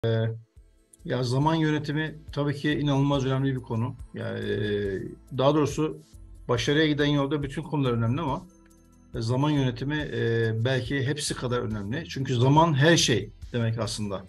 Ya zaman yönetimi tabii ki inanılmaz önemli bir konu. Yani daha doğrusu başarıya giden yolda bütün konular önemli ama zaman yönetimi belki hepsi kadar önemli. Çünkü zaman her şey demek aslında.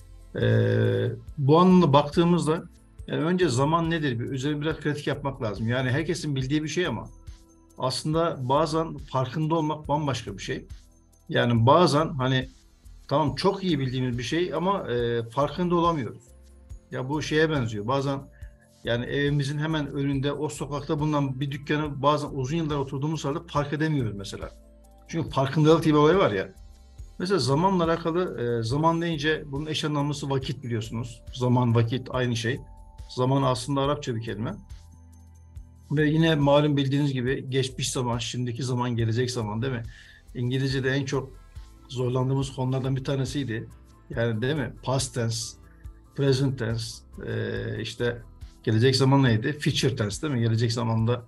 Bu anlamda baktığımızda yani önce zaman nedir? Üzerine biraz kritik yapmak lazım. Yani herkesin bildiği bir şey ama aslında bazen farkında olmak bambaşka bir şey. Yani bazen hani tamam çok iyi bildiğimiz bir şey ama farkında olamıyoruz. Ya bu şeye benziyor. Bazen yani evimizin hemen önünde o sokakta bulunan bir dükkanı bazen uzun yıllar oturduğumuz halde fark edemiyoruz mesela. Çünkü farkındalık diye bir olay var ya. Mesela zamanla alakalı zaman deyince bunun eş anlamlısı vakit biliyorsunuz. Zaman, vakit aynı şey. Zaman aslında Arapça bir kelime. Ve yine malum bildiğiniz gibi geçmiş zaman, şimdiki zaman, gelecek zaman değil mi? İngilizce'de en çok zorlandığımız konulardan bir tanesiydi. Yani değil mi? Past tense, present tense, işte gelecek zaman neydi? Future tense değil mi? Gelecek zamanda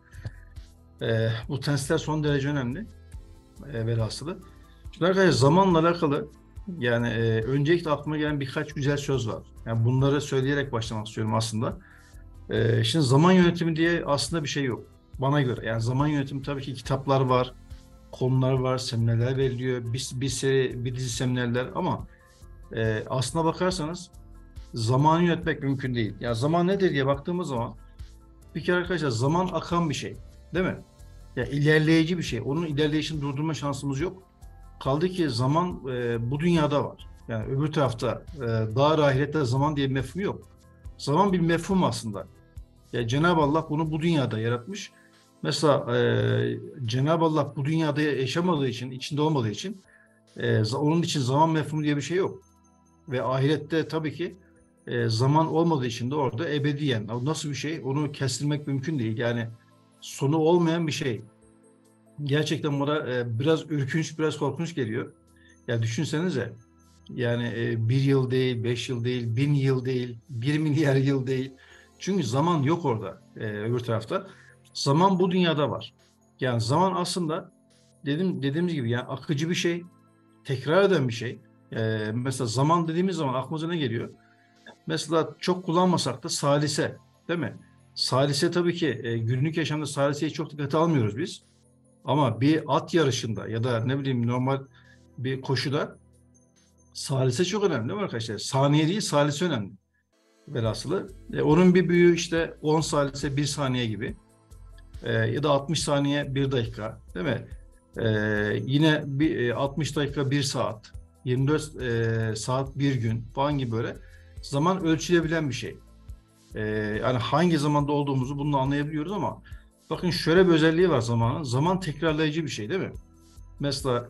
bu tensler son derece önemli velhasılı. Şimdi arkadaşlar zamanla alakalı yani öncelikle aklıma gelen birkaç güzel söz var. Yani bunları söyleyerek başlamak istiyorum aslında. Şimdi zaman yönetimi diye aslında bir şey yok. Bana göre. Yani zaman yönetimi tabii ki kitaplar var, konular var, seminerler veriliyor, bir seri, bir dizi seminerler ama aslına bakarsanız zamanı yönetmek mümkün değil. Ya zaman nedir diye baktığımız zaman bir kere arkadaşlar zaman akan bir şey. Değil mi? Ya ilerleyici bir şey. Onun ilerleyişini durdurma şansımız yok. Kaldı ki zaman bu dünyada var. Yani öbür tarafta daha ahirette zaman diye bir mefhum yok. Zaman bir mefhum aslında. Ya Cenab-ı Allah bunu bu dünyada yaratmış. Mesela Cenab-ı Allah bu dünyada yaşamadığı için, içinde olmadığı için onun için zaman mefhumu diye bir şey yok. Ve ahirette tabii ki zaman olmadığı için de orada ebediyen. Nasıl bir şey? Onu kestirmek mümkün değil. Yani sonu olmayan bir şey. Gerçekten bana biraz ürkünç, biraz korkunç geliyor. Ya düşünsenize yani bir yıl değil, 5 yıl değil, 1000 yıl değil, 1 milyar yıl değil. Çünkü zaman yok orada öbür tarafta. Zaman bu dünyada var. Yani zaman aslında dediğimiz gibi yani akıcı bir şey, tekrar eden bir şey. Mesela zaman dediğimiz zaman aklımıza ne geliyor? Mesela çok kullanmasak da salise, değil mi? Salise tabii ki günlük yaşamda saliseyi çok dikkate almıyoruz biz. Ama bir at yarışında ya da ne bileyim normal bir koşuda salise çok önemli değil mi arkadaşlar? Saniye değil salise önemli velhasılı. Onun bir büyüğü işte 10 salise 1 saniye gibi. Ya da 60 saniye 1 dakika değil mi? E, Yine 60 dakika 1 saat, 24 saat 1 gün falan gibi böyle zaman ölçülebilen bir şey. Ee, Yani hangi zamanda olduğumuzu bununla anlayabiliyoruz ama bakın şöyle bir özelliği var zamanın. Zaman tekrarlayıcı bir şey değil mi? Mesela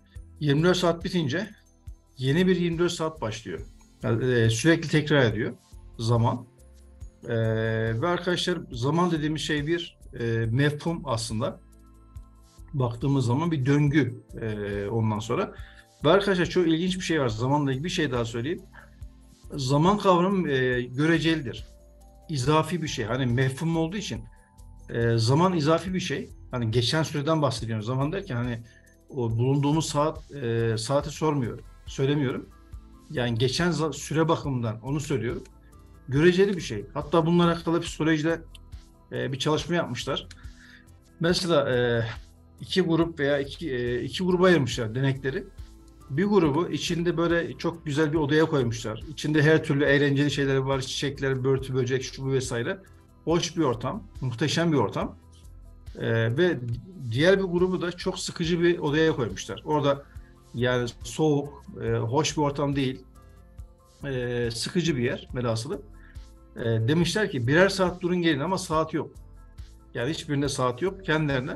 24 saat bitince yeni bir 24 saat başlıyor. Yani, sürekli tekrar ediyor zaman. Ee, Ve arkadaşlar zaman dediğimiz şey bir mefhum aslında. Baktığımız zaman bir döngü ondan sonra. Ve arkadaşlar çok ilginç bir şey var. Zamanla ilgili bir şey daha söyleyeyim. Zaman kavramı görecelidir. İzafi bir şey. Hani mefhum olduğu için zaman izafi bir şey. Hani geçen süreden bahsediyorum. Zaman derken hani o bulunduğumuz saati sormuyorum. Söylemiyorum. Yani geçen süre bakımından onu söylüyorum. Göreceli bir şey. Hatta bununla alakalı psikolojide bir çalışma yapmışlar. Mesela iki grup veya iki gruba ayırmışlar denekleri. Bir grubu içinde böyle çok güzel bir odaya koymuşlar. İçinde her türlü eğlenceli şeyler var. Çiçekler, börtü, böcek, şu bu vesaire. Hoş bir ortam, muhteşem bir ortam. Ve diğer bir grubu da çok sıkıcı bir odaya koymuşlar. Orada yani soğuk, hoş bir ortam değil, sıkıcı bir yer velhasılı. Demişler ki birer saat durun gelin ama saat yok. Yani hiçbirinde saat yok. Kendilerine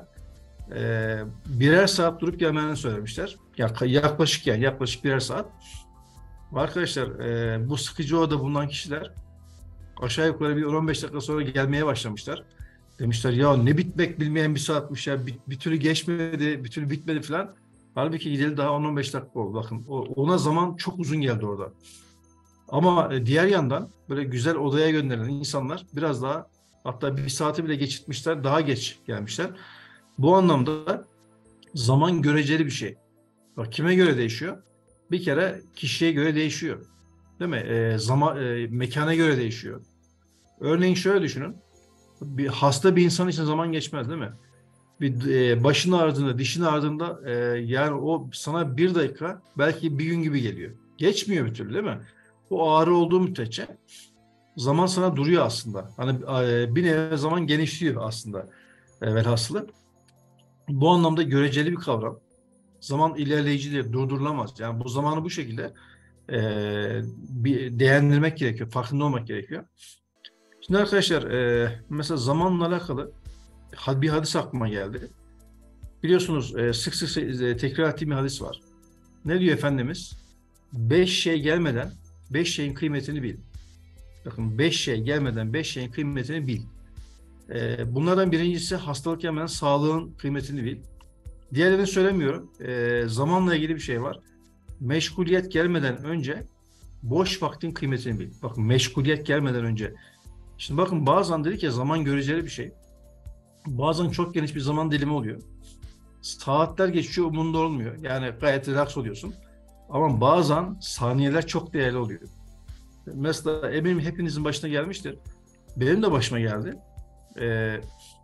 birer saat durup gelmelerini söylemişler. Yaklaşık yani yaklaşık birer saat. Arkadaşlar bu sıkıcı odada bulunan kişiler aşağı yukarı bir 15 dakika sonra gelmeye başlamışlar. Demişler ya ne bitmek bilmeyen bir saatmiş ya bir türlü geçmedi, bir türlü bitmedi falan. Halbuki gideli daha 10-15 dakika oldu. Bakın ona zaman çok uzun geldi orada. Ama diğer yandan böyle güzel odaya gönderilen insanlar biraz daha hatta bir saati bile geçirtmişler, daha geç gelmişler. Bu anlamda zaman göreceli bir şey. Bak kime göre değişiyor? Bir kere kişiye göre değişiyor. Değil mi? Zaman, mekana göre değişiyor. Örneğin şöyle düşünün. Bir hasta bir insan için zaman geçmez değil mi? Bir başın ağrıdığında, dişin ağrıdığında yani o sana bir dakika belki bir gün gibi geliyor. Geçmiyor bir türlü değil mi? O ağrı olduğu müddetçe zaman sana duruyor aslında. Hani bir nevi zaman genişliyor aslında velhasılı. Bu anlamda göreceli bir kavram. Zaman ilerleyicidir, durdurulamaz. Yani bu zamanı bu şekilde bir değerlendirmek gerekiyor, farkında olmak gerekiyor. Şimdi arkadaşlar mesela zamanla alakalı bir hadis aklıma geldi. Biliyorsunuz sık sık tekrar ettiğim bir hadis var. Ne diyor Efendimiz? Beş şey gelmeden beş şeyin kıymetini bil. Bakın beş şey gelmeden beş şeyin kıymetini bil. Bunlardan birincisi hastalık gelmeden sağlığın kıymetini bil. Diğerlerini söylemiyorum. Zamanla ilgili bir şey var. Meşguliyet gelmeden önce boş vaktin kıymetini bil. Bakın meşguliyet gelmeden önce. Şimdi bakın bazen dedik ya zaman göreceli bir şey. Bazen çok geniş bir zaman dilimi oluyor. Saatler geçiyor umurunda olmuyor. Yani gayet relax oluyorsun. Ama bazen saniyeler çok değerli oluyor. Mesela eminim hepinizin başına gelmiştir. Benim de başıma geldi. Ee,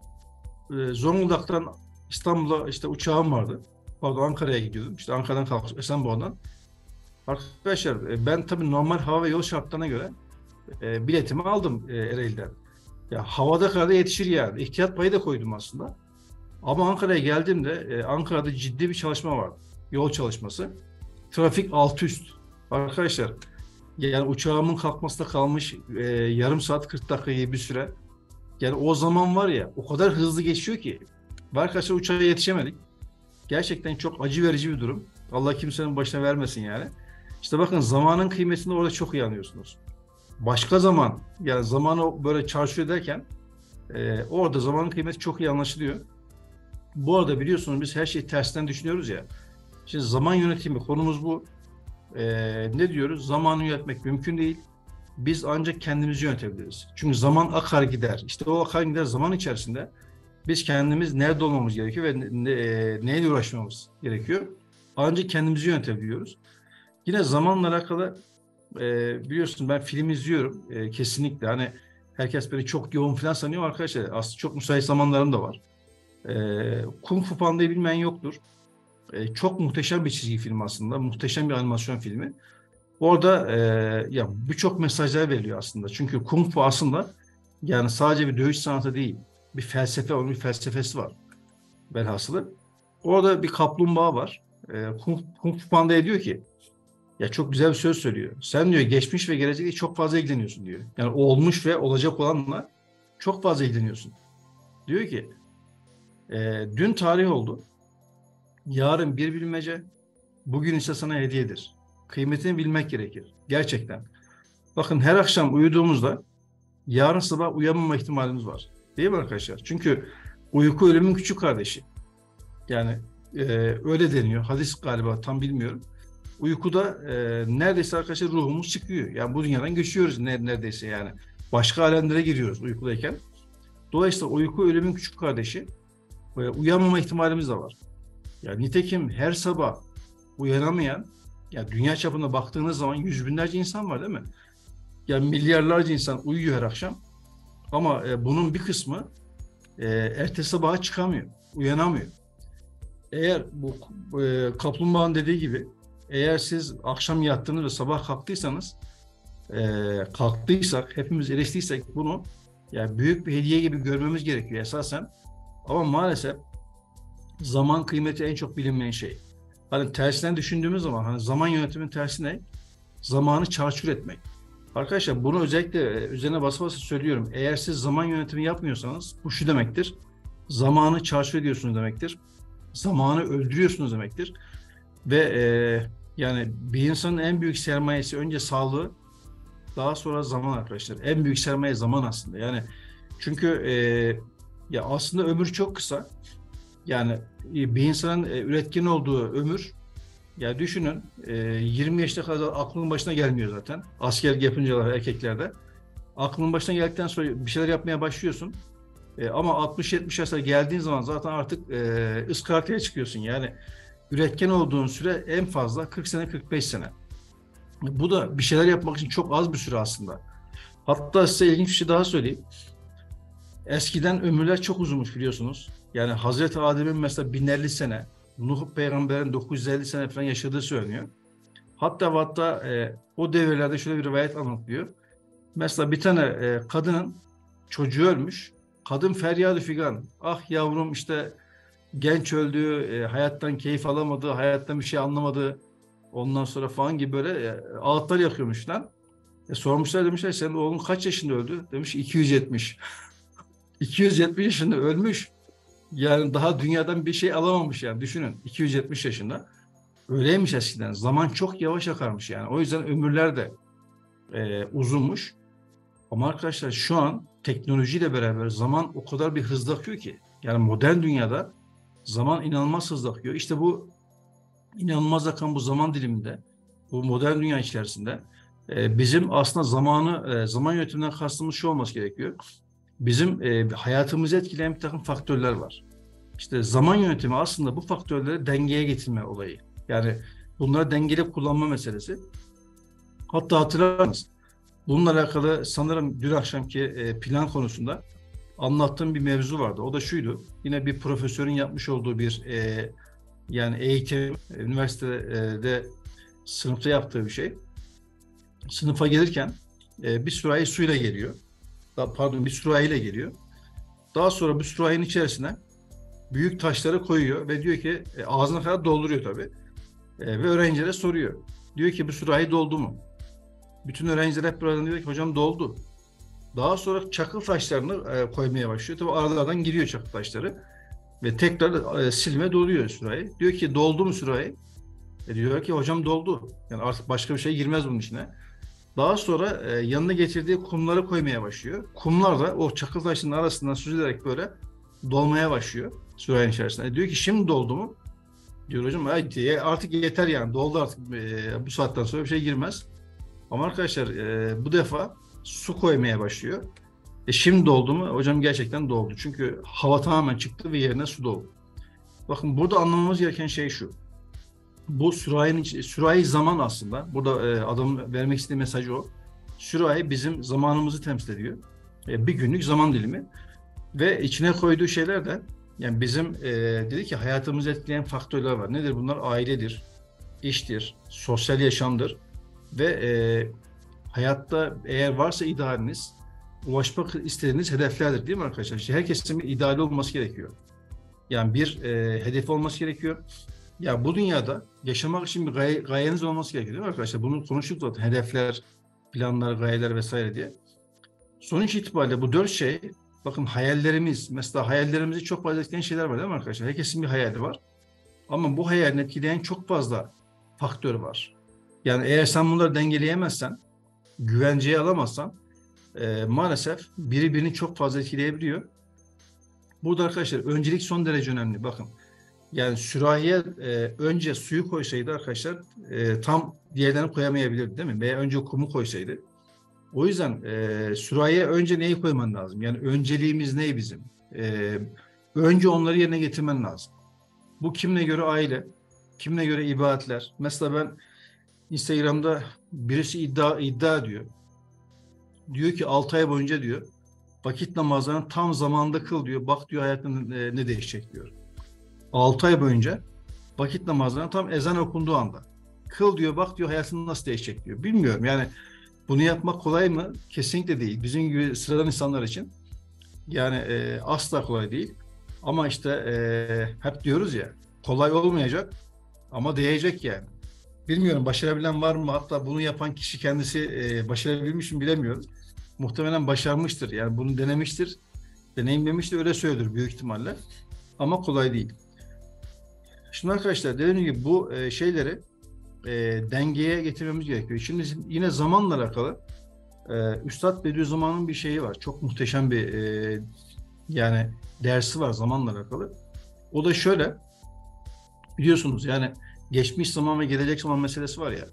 Zonguldak'tan İstanbul'a işte uçağım vardı. Pardon Ankara'ya gidiyordum. İşte Ankara'dan kalkıp Esenboğa'dan. Arkadaşlar ben tabii normal hava ve yol şartlarına göre biletimi aldım Ereğli'den. Ya havada karada yetişir yani. İhtiyat payı da koydum aslında. Ama Ankara'ya geldiğimde Ankara'da ciddi bir çalışma vardı. Yol çalışması. Trafik alt üst. Arkadaşlar yani uçağımın kalkmasında kalmış yarım saat 40 dakika gibi bir süre. Yani o zaman var ya o kadar hızlı geçiyor ki. Ve arkadaşlar uçağa yetişemedik. Gerçekten çok acı verici bir durum. Allah kimsenin başına vermesin yani. İşte bakın zamanın kıymetini orada çok iyi anlıyorsunuz. Başka zaman yani zamanı böyle çarçur ederken orada zamanın kıymeti çok iyi anlaşılıyor. Bu arada biliyorsunuz biz her şeyi tersten düşünüyoruz ya. Şimdi zaman yönetimi konumuz bu. Ne diyoruz? Zamanı yönetmek mümkün değil. Biz ancak kendimizi yönetebiliriz. Çünkü zaman akar gider. İşte o akar gider zaman içerisinde biz kendimiz nerede olmamız gerekiyor ve neyle uğraşmamız gerekiyor. Ancak kendimizi yönetebiliyoruz. Yine zamanla alakalı biliyorsun ben film izliyorum. Kesinlikle hani herkes beni çok yoğun falan sanıyor arkadaşlar. Aslında çok müsait zamanlarım da var. Kung Fu Panda'yı bilmeyen yoktur. Çok muhteşem bir çizgi film aslında. Muhteşem bir animasyon filmi. Orada ya birçok mesajlar veriliyor aslında. Çünkü Kung Fu aslında yani sadece bir dövüş sanatı değil. Bir felsefe, onun bir felsefesi var. Velhasılı. Orada bir kaplumbağa var. Kung Fu Panda'ya diyor ki ya çok güzel bir söz söylüyor. Sen diyor geçmiş ve gelecekle çok fazla ilgileniyorsun diyor. Yani olmuş ve olacak olanla çok fazla ilgileniyorsun. Diyor ki dün tarih oldu. Yarın bir bilmece, bugün ise sana hediyedir. Kıymetini bilmek gerekir. Gerçekten. Bakın her akşam uyuduğumuzda yarın sabah uyanmama ihtimalimiz var. Değil mi arkadaşlar? Çünkü uyku ölümün küçük kardeşi. Yani öyle deniyor. Hadis galiba tam bilmiyorum. Uykuda neredeyse arkadaşlar ruhumuz çıkıyor. Yani bu dünyadan göçüyoruz neredeyse yani. Başka alemlere giriyoruz uykudayken. Dolayısıyla uyku ölümün küçük kardeşi. Uyanmama ihtimalimiz de var. Yani nitekim her sabah uyanamayan, ya dünya çapında baktığınız zaman yüz binlerce insan var değil mi? Yani milyarlarca insan uyuyor her akşam. Ama bunun bir kısmı ertesi sabaha çıkamıyor, uyanamıyor. Eğer bu kaplumbağanın dediği gibi, eğer siz akşam yattınız ve sabah kalktıysanız, kalktıysak, hepimiz eriştiysek bunu yani büyük bir hediye gibi görmemiz gerekiyor esasen. Ama maalesef zaman kıymeti en çok bilinmeyen şey. Hani tersinden düşündüğümüz zaman hani zaman yönetiminin tersi ne? Zamanı çarçur etmek. Arkadaşlar bunu özellikle üzerine basa basa söylüyorum. Eğer siz zaman yönetimi yapmıyorsanız bu şu demektir. Zamanı çarçur ediyorsunuz demektir. Zamanı öldürüyorsunuz demektir. Ve yani bir insanın en büyük sermayesi önce sağlığı, daha sonra zaman arkadaşlar. En büyük sermaye zaman aslında. Yani çünkü ya aslında ömür çok kısa. Yani bir insanın üretken olduğu ömür, ya düşünün 20 yaşına kadar aklının başına gelmiyor zaten. Askerlik yapınca erkeklerde. Aklının başına geldikten sonra bir şeyler yapmaya başlıyorsun. Ama 60-70 yaşına geldiğin zaman zaten artık ıskartaya çıkıyorsun. Yani üretken olduğun süre en fazla 40 sene 45 sene. Bu da bir şeyler yapmak için çok az bir süre aslında. Hatta size ilginç bir şey daha söyleyeyim. Eskiden ömürler çok uzunmuş biliyorsunuz. Yani Hazreti Adem'in mesela 1050 sene, Nuh peygamberin 950 sene falan yaşadığı söyleniyor. Hatta o devirlerde şöyle bir rivayet anlatılıyor. Mesela bir tane kadının çocuğu ölmüş. Kadın feryadı figan. Ah yavrum işte genç öldü, hayattan keyif alamadı, hayattan bir şey anlamadı. Ondan sonra falan gibi böyle ağıtlar yakıyormuşlar. Sormuşlar demişler senin oğlun kaç yaşında öldü? Demiş 270. 270 yaşında ölmüş. Yani daha dünyadan bir şey alamamış yani düşünün 270 yaşında. Öyleymiş eskiden. Zaman çok yavaş akarmış yani. O yüzden ömürler de uzunmuş. Ama arkadaşlar şu an teknolojiyle beraber zaman o kadar bir hızlı akıyor ki. Yani modern dünyada zaman inanılmaz hızlı akıyor. İşte bu inanılmaz akan bu zaman diliminde, bu modern dünya içerisinde bizim aslında zaman yönetiminden kastımız şu olması gerekiyor. Bizim hayatımızı etkileyen bir takım faktörler var. İşte zaman yönetimi aslında bu faktörleri dengeye getirme olayı. Yani bunları dengeli kullanma meselesi. Hatta hatırlarsınız, bununla alakalı sanırım dün akşamki plan konusunda anlattığım bir mevzu vardı. O da şuydu. Yine bir profesörün yapmış olduğu bir yani eğitim, üniversitede sınıfta yaptığı bir şey. Sınıfa gelirken bir sürahi suyla geliyor. Pardon, bir sürahiyle geliyor. Daha sonra bu sürahinin içerisine büyük taşları koyuyor ve diyor ki ağzına kadar dolduruyor tabii. Ve öğrencilere soruyor. Diyor ki bu sürahi doldu mu? Bütün öğrenciler hep buradan diyor ki hocam doldu. Daha sonra çakıl taşlarını koymaya başlıyor. Tabii aralardan giriyor çakıl taşları ve tekrar silme doluyor sürahi. Diyor ki doldu mu sürahi? Diyor ki hocam doldu. Yani artık başka bir şey girmez bunun içine. Daha sonra yanına getirdiği kumları koymaya başlıyor. Kumlar da o çakıl taşının arasından süzülerek böyle dolmaya başlıyor sürahinin içerisinde. Diyor ki şimdi doldu mu? Diyor hocam artık yeter yani doldu artık bu saatten sonra bir şey girmez. Ama arkadaşlar bu defa su koymaya başlıyor. Şimdi doldu mu? Hocam gerçekten doldu. Çünkü hava tamamen çıktı ve yerine su doldu. Bakın burada anlamamız gereken şey şu. Bu sürahi zaman aslında. Burada adamın vermek istediği mesaj o. Sürahi bizim zamanımızı temsil ediyor. Bir günlük zaman dilimi. Ve içine koyduğu şeyler de yani bizim dedi ki hayatımızı etkileyen faktörler var. Nedir bunlar? Ailedir, iştir, sosyal yaşamdır ve hayatta eğer varsa idealiniz, ulaşmak istediğiniz hedeflerdir değil mi arkadaşlar? İşte herkesin bir ideali olması gerekiyor. Yani bir hedefi olması gerekiyor. Ya bu dünyada yaşamak için bir gayeniz olması gerekiyor değil mi arkadaşlar? Bunu konuştuk zaten. Hedefler, planlar, gayeler vesaire diye. Sonuç itibariyle bu dört şey, bakın hayallerimiz, mesela hayallerimizi çok fazla etkileyen şeyler var değil mi arkadaşlar? Herkesin bir hayali var. Ama bu hayalini etkileyen çok fazla faktör var. Yani eğer sen bunları dengeleyemezsen, güvenceye alamazsan maalesef biri birini çok fazla etkileyebiliyor. Burada arkadaşlar öncelik son derece önemli. Bakın yani sürahiye önce suyu koysaydı arkadaşlar tam diğerlerini koyamayabilirdi değil mi? Veya önce kumu koysaydı. O yüzden sürahiye önce neyi koyman lazım? Yani önceliğimiz ne bizim? Önce onları yerine getirmen lazım. Bu kimine göre aile, kimine göre ibadetler. Mesela ben Instagram'da birisi iddia ediyor. Diyor ki 6 ay boyunca diyor vakit namazlarını tam zamanında kıl diyor. Bak diyor hayatın ne değişecek diyor. 6 ay boyunca vakit namazlarını tam ezan okunduğu anda kıl diyor. Bak diyor hayatın nasıl değişecek diyor. Bilmiyorum yani bunu yapmak kolay mı? Kesinlikle değil. Bizim gibi sıradan insanlar için yani asla kolay değil. Ama işte hep diyoruz ya kolay olmayacak ama değecek yani. Bilmiyorum başarabilen var mı? Hatta bunu yapan kişi kendisi başarabilmiş mi bilemiyorum. Muhtemelen başarmıştır. Yani bunu denemiştir, deneyimlemiştir, öyle söylüyor büyük ihtimalle. Ama kolay değil. Şimdi arkadaşlar dediğim gibi bu şeyleri dengeye getirmemiz gerekiyor. Şimdi yine zamanla alakalı Üstad Bediüzzaman'ın bir şeyi var. Çok muhteşem bir yani dersi var zamanla alakalı. O da şöyle biliyorsunuz yani geçmiş zaman ve gelecek zaman meselesi var ya.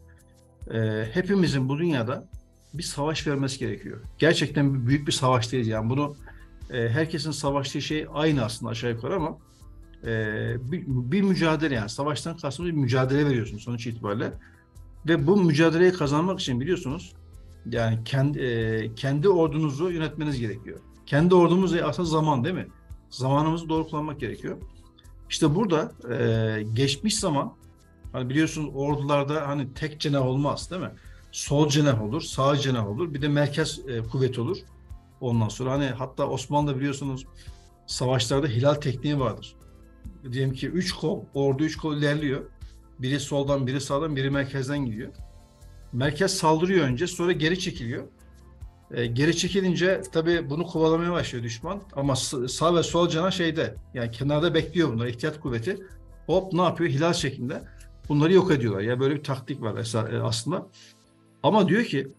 Hepimizin bu dünyada bir savaş vermesi gerekiyor. Gerçekten büyük bir savaştayız yani bunu herkesin savaştığı şey aynı aslında aşağı yukarı ama bir mücadele yani savaştan kastımız bir mücadele veriyorsun sonuç itibariyle. Ve bu mücadeleyi kazanmak için biliyorsunuz yani kendi ordunuzu yönetmeniz gerekiyor. Kendi ordumuz aslında zaman değil mi? Zamanımızı doğru kullanmak gerekiyor. İşte burada geçmiş zaman, hani biliyorsunuz ordularda hani tek cenah olmaz değil mi? Sol cenah olur, sağ cenah olur, bir de merkez kuvvet olur. Ondan sonra hani hatta Osmanlı'da biliyorsunuz savaşlarda hilal tekniği vardır. Diyelim ki üç kol, ordu üç kol ilerliyor. Biri soldan, biri sağdan, biri merkezden gidiyor. Merkez saldırıyor önce, sonra geri çekiliyor. Geri çekilince tabii bunu kovalamaya başlıyor düşman. Ama sağ ve sol cana şeyde, yani kenarda bekliyor bunlar, ihtiyat kuvveti. Hop ne yapıyor? Hilal şeklinde bunları yok ediyorlar. Ya böyle bir taktik var aslında. Ama diyor ki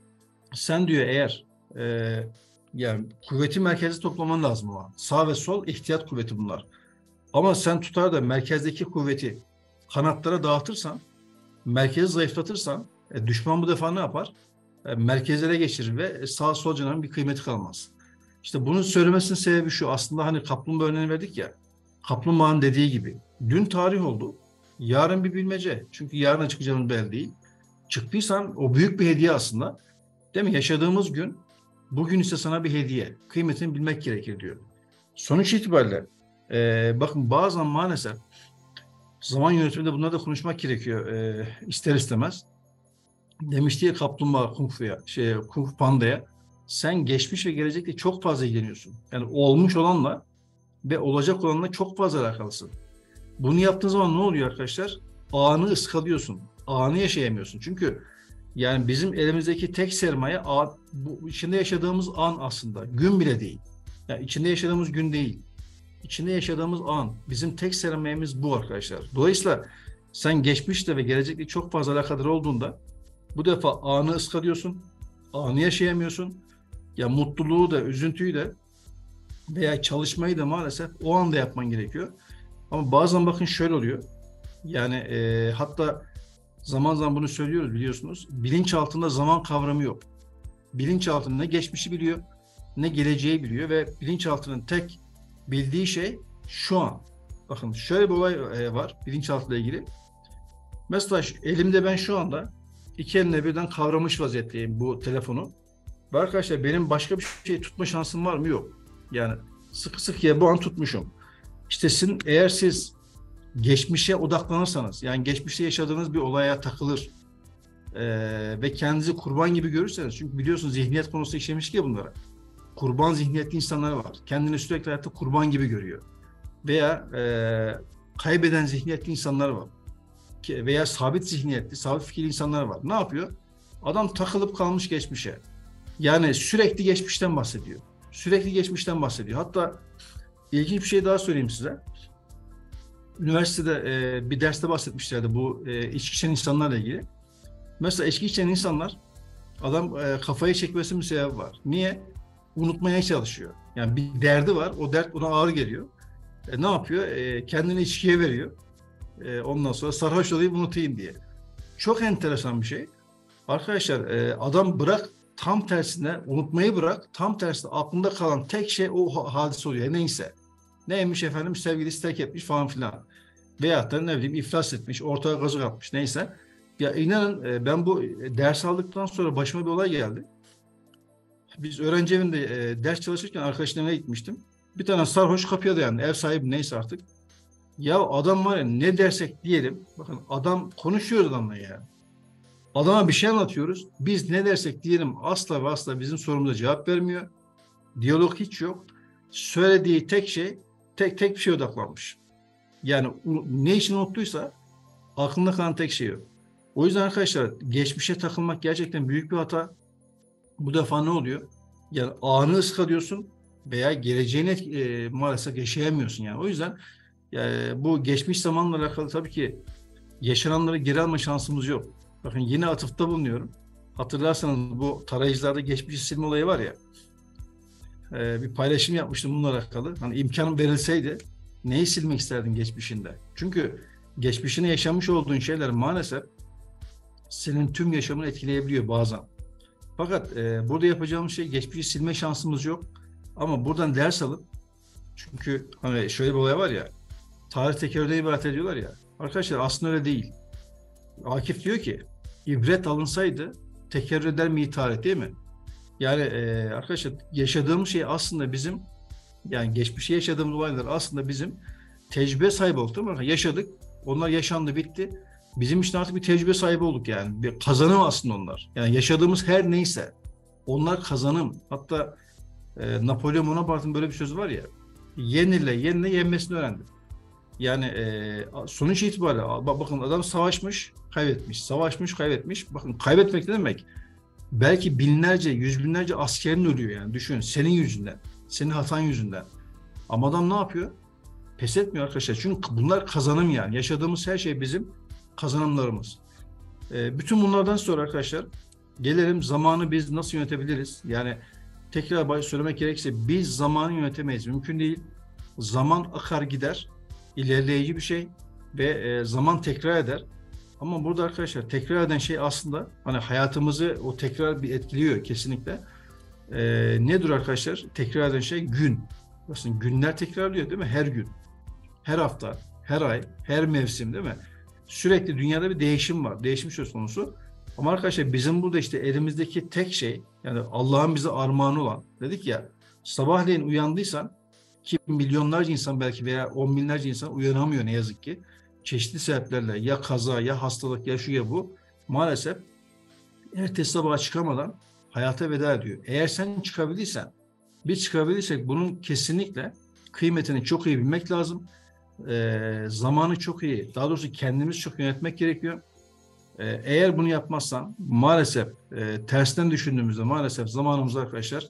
sen diyor eğer e, yani kuvveti merkeze toplaman lazım o an. Sağ ve sol ihtiyat kuvveti bunlar. Ama sen tutar da merkezdeki kuvveti kanatlara dağıtırsan, merkezi zayıflatırsan düşman bu defa ne yapar? Merkezlere geçirir ve sağ sol canının bir kıymeti kalmaz. İşte bunun söylemesinin sebebi şu. Aslında hani kaplumbağa örneğini verdik ya. Kaplumbağanın dediği gibi. Dün tarih oldu. Yarın bir bilmece. Çünkü yarına çıkacağımız belli değil. Çıktıysan o büyük bir hediye aslında. Değil mi? Yaşadığımız gün, bugün ise sana bir hediye. Kıymetini bilmek gerekir diyor. Sonuç itibariyle bakın bazen maalesef zaman yönetiminde bunları da konuşmak gerekiyor ister istemez. Demişti ya kaplumbağa Kung Fu'ya, Kung Fu Panda'ya, sen geçmiş ve gelecekle çok fazla ilgileniyorsun. Yani olmuş olanla ve olacak olanla çok fazla alakalısın. Bunu yaptığın zaman ne oluyor arkadaşlar? Anı ıskalıyorsun. Anı yaşayamıyorsun. Çünkü yani bizim elimizdeki tek sermaye bu içinde yaşadığımız an aslında. Gün bile değil. Yani içinde yaşadığımız gün değil. İçinde yaşadığımız an. Bizim tek sermayemiz bu arkadaşlar. Dolayısıyla sen geçmişle ve gelecekle çok fazla alakadar olduğunda bu defa anı ıskalıyorsun. Anı yaşayamıyorsun. Ya mutluluğu da, üzüntüyü de veya çalışmayı da maalesef o anda yapman gerekiyor. Ama bazen bakın şöyle oluyor. Yani hatta zaman zaman bunu söylüyoruz biliyorsunuz. Bilinç altında zaman kavramı yok. Bilinç altında ne geçmişi biliyor, ne geleceği biliyor ve bilinç altının tek bildiği şey şu an. Bakın şöyle bir olay var bilinçaltıyla ilgili. Mesela elimde ben şu anda iki elimle birden kavramış vaziyetteyim bu telefonu. Ve arkadaşlar benim başka bir şey tutma şansım var mı? Yok. Yani sıkı sıkıya bu an tutmuşum. İşte eğer siz geçmişe odaklanırsanız, yani geçmişte yaşadığınız bir olaya takılır ve kendinizi kurban gibi görürseniz, çünkü biliyorsunuz zihniyet konusunda işlemiş ki bunlara. Kurban zihniyetli insanlar var. Kendini sürekli hayatta kurban gibi görüyor. Veya kaybeden zihniyetli insanlar var. Veya sabit zihniyetli, sabit fikirli insanlar var. Ne yapıyor? Adam takılıp kalmış geçmişe. Yani sürekli geçmişten bahsediyor. Sürekli geçmişten bahsediyor. Hatta ilginç bir şey daha söyleyeyim size. Üniversitede bir derste bahsetmişlerdi bu içki içen insanlarla ilgili. Mesela içki içen insanlar adam kafayı çekmesinin bir sebebi var. Niye? Unutmaya çalışıyor. Yani bir derdi var. O dert ona ağır geliyor. Ne yapıyor? Kendini içkiye veriyor. Ondan sonra sarhoş olayım unutayım diye. Çok enteresan bir şey. Arkadaşlar adam bırak tam tersine unutmayı bırak tam tersine aklında kalan tek şey o hadise oluyor. Neyse. Neymiş efendim sevgilisi terk etmiş falan filan. Veyahut da ne bileyim iflas etmiş, ortaya kazık atmış neyse. Ya inanın ben bu ders aldıktan sonra başıma bir olay geldi. Biz öğrenci evinde ders çalışırken arkadaşlarına gitmiştim. Bir tane sarhoş kapıya dayandı. Ev sahibi neyse artık. Ya adam var ya ne dersek diyelim. Bakın adam konuşuyor adamla ya. Adama bir şey anlatıyoruz. Biz ne dersek diyelim asla ve asla bizim sorumuza cevap vermiyor. Diyalog hiç yok. Söylediği tek şey tek bir şeye odaklanmış. Yani ne için unuttuysa aklında kalan tek şey yok. O yüzden arkadaşlar geçmişe takılmak gerçekten büyük bir hata. Bu defa ne oluyor? Yani anı ıskalıyorsun veya geleceğini maalesef yaşayamıyorsun yani. O yüzden bu geçmiş zamanla alakalı tabii ki yaşananları geri alma şansımız yok. Bakın yine atıfta bulunuyorum. Hatırlarsanız bu tarayıcılarda geçmişi silme olayı var ya. Bir paylaşım yapmıştım bununla alakalı. Hani imkanım verilseydi neyi silmek isterdin geçmişinde? Çünkü geçmişine yaşamış olduğun şeyler maalesef senin tüm yaşamını etkileyebiliyor bazen. Fakat burada yapacağımız şey geçmişi silme şansımız yok. Ama buradan ders alıp çünkü hani şöyle bir olay var ya tarih tekerrürden ibaret ediyorlar ya. Arkadaşlar aslında öyle değil. Akif diyor ki ibret alınsaydı tekerrür eder mi tarih, değil mi? Yani arkadaşlar, yaşadığımız şey aslında bizim, yani geçmişte yaşadığımız olaylar aslında bizim tecrübe sahibi olduk, değil mi? Yaşadık. Onlar yaşandı, bitti. Bizim için artık bir tecrübe sahibi olduk yani. Bir kazanım aslında onlar. Yani yaşadığımız her neyse onlar kazanım. Hatta Napolyon Bonaparte'ın böyle bir sözü var ya. Yenile yenile yenmesini öğrendim. Yani sonuç itibariyle bakın, adam savaşmış, kaybetmiş. Savaşmış, kaybetmiş. Bakın, kaybetmek ne demek? Belki binlerce, yüz binlerce askerin ölüyor yani. Düşün, senin yüzünden. Senin hatan yüzünden. Ama adam ne yapıyor? Pes etmiyor arkadaşlar. Çünkü bunlar kazanım yani. Yaşadığımız her şey bizim kazanımlarımız. Bütün bunlardan sonra arkadaşlar, gelelim zamanı biz nasıl yönetebiliriz? Yani tekrar söylemek gerekirse biz zamanı yönetemeyiz. Mümkün değil. Zaman akar gider. İlerleyici bir şey ve zaman tekrar eder. Ama burada arkadaşlar, tekrar eden şey aslında hani hayatımızı o tekrar bir etkiliyor kesinlikle. Nedir arkadaşlar? Tekrar eden şey gün. Aslında günler tekrarlıyor, değil mi? Her gün, her hafta, her ay, her mevsim, değil mi? Sürekli dünyada bir değişim var. Değişim söz konusu. Ama arkadaşlar, bizim burada işte elimizdeki tek şey, yani Allah'ın bize armağanı olan, dedik ya, sabahleyin uyandıysan, ki milyonlarca insan belki veya on binlerce insan uyanamıyor ne yazık ki. Çeşitli sebeplerle, ya kaza, ya hastalık, ya şu ya bu, maalesef ertesi sabaha çıkamadan hayata veda ediyor. Eğer sen çıkabildiysen, biz çıkabilirsek, bunun kesinlikle kıymetini çok iyi bilmek lazım. Zamanı çok iyi, daha doğrusu kendimiz çok yönetmek gerekiyor. Eğer bunu yapmazsan maalesef, tersten düşündüğümüzde maalesef zamanımızda arkadaşlar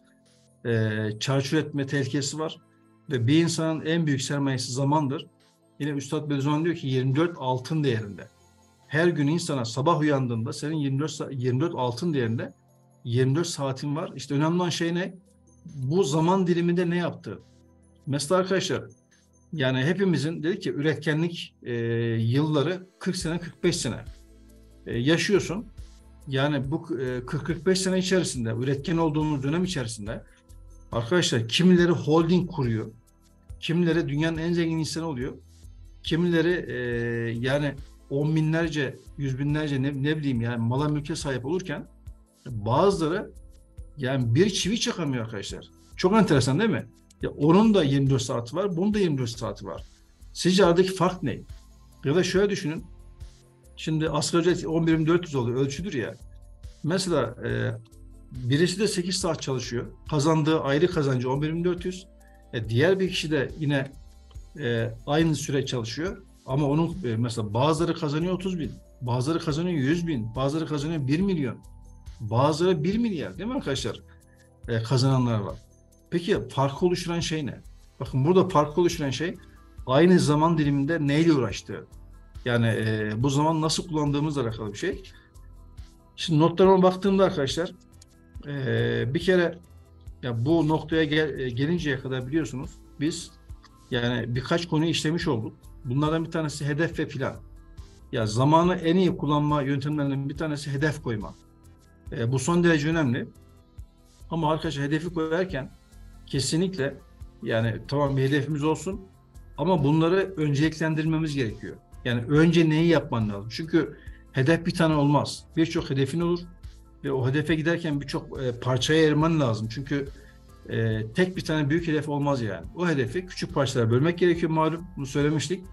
çarçur etme tehlikesi var. Ve bir insanın en büyük sermayesi zamandır. Yine Üstad Bediüzzaman diyor ki 24 altın değerinde. Her gün insana sabah uyandığında senin 24 altın değerinde 24 saatin var. İşte önemli olan şey ne? Bu zaman diliminde ne yaptı? Mesela arkadaşlar, yani hepimizin dedik ki üretkenlik yılları 40 sene, 45 sene yaşıyorsun. Yani bu 40-45 sene içerisinde, üretken olduğumuz dönem içerisinde arkadaşlar, kimileri holding kuruyor, kimileri dünyanın en zengin insanı oluyor, kimileri yani on binlerce, yüz binlerce, ne bileyim yani, mala mülke sahip olurken bazıları yani bir çivi çakamıyor arkadaşlar. Çok enteresan, değil mi? Ya onun da 24 saati var, bunun da 24 saati var. Sizce aradaki fark ne? Ya da şöyle düşünün. Şimdi asgari ücret 11.400 oluyor, ölçüdür ya. Mesela birisi de 8 saat çalışıyor. Kazandığı ayrı kazancı 11.400. Diğer bir kişi de yine aynı süre çalışıyor. Ama onun mesela bazıları kazanıyor 30 bin, bazıları kazanıyor 100 bin, bazıları kazanıyor 1 milyon, bazıları 1 milyar, değil mi arkadaşlar? Kazananlar var. Peki farkı oluşturan şey ne? Bakın, burada farkı oluşturan şey aynı zaman diliminde neyle uğraştığı. Yani bu zaman nasıl kullandığımızla alakalı bir şey. Şimdi notlarıma baktığımda arkadaşlar, bir kere ya bu noktaya gelinceye kadar biliyorsunuz biz yani birkaç konuyu işlemiş olduk. Bunlardan bir tanesi hedef ve plan. Ya zamanı en iyi kullanma yöntemlerinden bir tanesi hedef koyma. Bu son derece önemli. Ama arkadaşlar, hedefi koyarken kesinlikle, yani tamam, bir hedefimiz olsun ama bunları önceliklendirmemiz gerekiyor. Yani önce neyi yapman lazım? Çünkü hedef bir tane olmaz. Birçok hedefin olur ve o hedefe giderken birçok parçaya ayırman lazım. Çünkü tek bir tane büyük hedef olmaz yani. O hedefi küçük parçalara bölmek gerekiyor, malum. Bunu söylemiştik.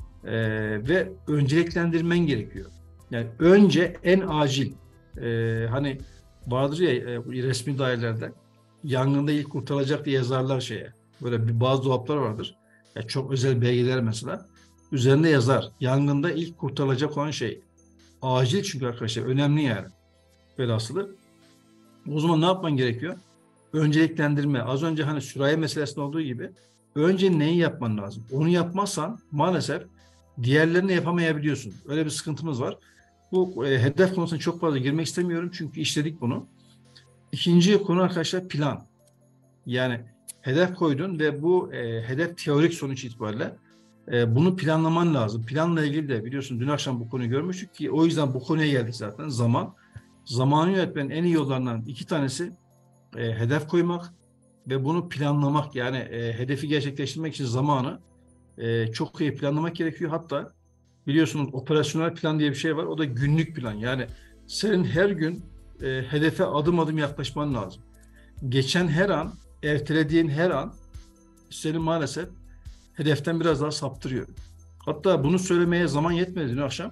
Ve önceliklendirmen gerekiyor. Yani önce en acil, hani vardır ya resmi dairelerde, yangında ilk kurtarılacak diye yazarlar şeye. Böyle bazı dolaplar vardır. Ya çok özel belgeler mesela. Üzerinde yazar. Yangında ilk kurtarılacak olan şey. Acil, çünkü arkadaşlar önemli yani. Velhasılı. O zaman ne yapman gerekiyor? Önceliklendirme. Az önce hani sürahi meselesinde olduğu gibi önce neyi yapman lazım? Onu yapmazsan maalesef diğerlerini yapamayabiliyorsun. Öyle bir sıkıntımız var. Bu hedef konusuna çok fazla girmek istemiyorum çünkü işledik bunu. İkinci konu arkadaşlar, plan. Yani hedef koydun ve bu hedef teorik sonuç itibariyle bunu planlaman lazım. Planla ilgili de biliyorsun dün akşam bu konuyu görmüştük ki o yüzden bu konuya geldik zaten. Zaman. Zamanı yönetmenin en iyi yollarından iki tanesi hedef koymak ve bunu planlamak. Yani hedefi gerçekleştirmek için zamanı çok iyi planlamak gerekiyor. Hatta biliyorsunuz operasyonel plan diye bir şey var. O da günlük plan. Yani Senin her gün hedefe adım adım yaklaşman lazım. Geçen her an, ertelediğin her an seni maalesef hedeften biraz daha saptırıyor. Hatta bunu söylemeye zaman yetmedi dün akşam.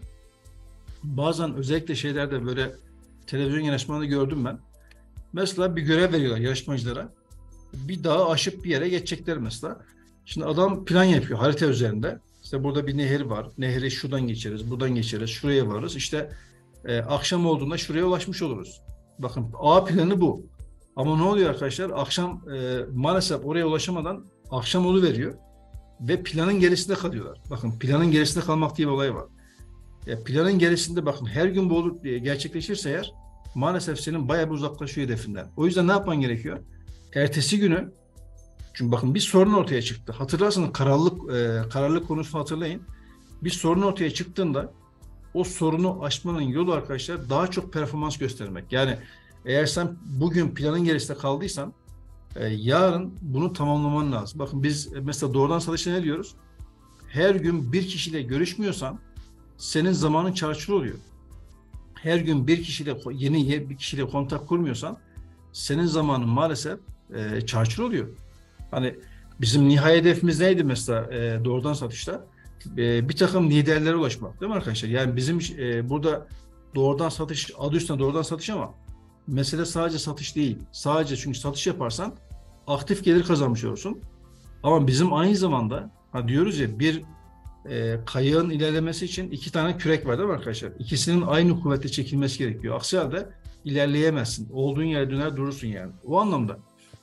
Bazen özellikle şeylerde böyle televizyon yarışmalarında gördüm ben. Mesela bir görev veriyorlar yarışmacılara. Bir dağı aşıp bir yere geçecekler mesela. Şimdi adam plan yapıyor harita üzerinde. İşte burada bir nehir var. Nehri şuradan geçeriz, buradan geçeriz, şuraya varırız. İşte akşam olduğunda şuraya ulaşmış oluruz. Bakın A planı bu. Ama ne oluyor arkadaşlar? Akşam maalesef oraya ulaşamadan akşam oluveriyor ve planın gerisinde kalıyorlar. Bakın planın gerisinde kalmak diye bir olay var. Planın gerisinde bakın her gün bu olur diye gerçekleşirse eğer maalesef senin bayağı bir uzaklaşıyor hedefinden. O yüzden ne yapman gerekiyor? Ertesi günü çünkü bakın bir sorun ortaya çıktı. Hatırlarsanız kararlılık konusunu hatırlayın. Bir sorun ortaya çıktığında o sorunu aşmanın yolu arkadaşlar daha çok performans göstermek. Yani eğer sen bugün planın gerisinde kaldıysan yarın bunu tamamlaman lazım. Bakın biz mesela doğrudan satışta ne diyoruz? Her gün bir kişiyle görüşmüyorsan senin zamanın çarçur oluyor. Her gün bir kişiyle yeni bir kişiyle kontak kurmuyorsan senin zamanın maalesef çarçur oluyor. Hani bizim nihai hedefimiz neydi mesela doğrudan satışta? Bir takım liderlere ulaşmak değil mi arkadaşlar? Yani bizim burada doğrudan satış, adı üstünde doğrudan satış ama mesele sadece satış değil. Sadece çünkü satış yaparsan aktif gelir kazanmış olursun. Ama bizim aynı zamanda diyoruz ya bir kayığın ilerlemesi için iki tane kürek var değil mi arkadaşlar? İkisinin aynı kuvvette çekilmesi gerekiyor. Aksi halde ilerleyemezsin. Olduğun yere döner durursun yani. O anlamda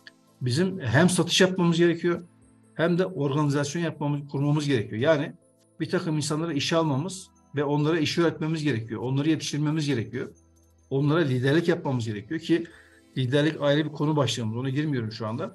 bizim hem satış yapmamız gerekiyor hem de organizasyon kurmamız gerekiyor. Yani bir takım insanlara işe almamız ve onlara iş öğretmemiz gerekiyor. Onları yetiştirmemiz gerekiyor. Onlara liderlik yapmamız gerekiyor ki liderlik ayrı bir konu başlığımız. Ona girmiyorum şu anda.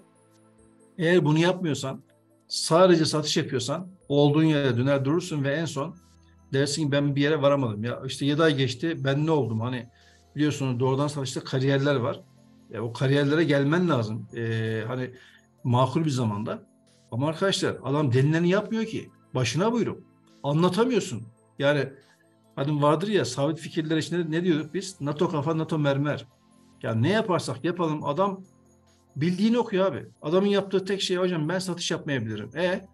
Eğer bunu yapmıyorsan, sadece satış yapıyorsan olduğun yere döner durursun ve en son dersin ki ben bir yere varamadım. Ya işte 7 ay geçti ben ne oldum? Hani biliyorsunuz doğrudan satışta kariyerler var. O kariyerlere gelmen lazım. Hani makul bir zamanda. Ama arkadaşlar adam denileni yapmıyor ki. Başına buyruk. Anlatamıyorsun. Yani hani vardır ya sabit fikirler için ne diyorduk biz? NATO kafa, NATO mermer. Yani ne yaparsak yapalım adam bildiğini okuyor abi. Adamın yaptığı tek şey hocam ben satış yapmayabilirim.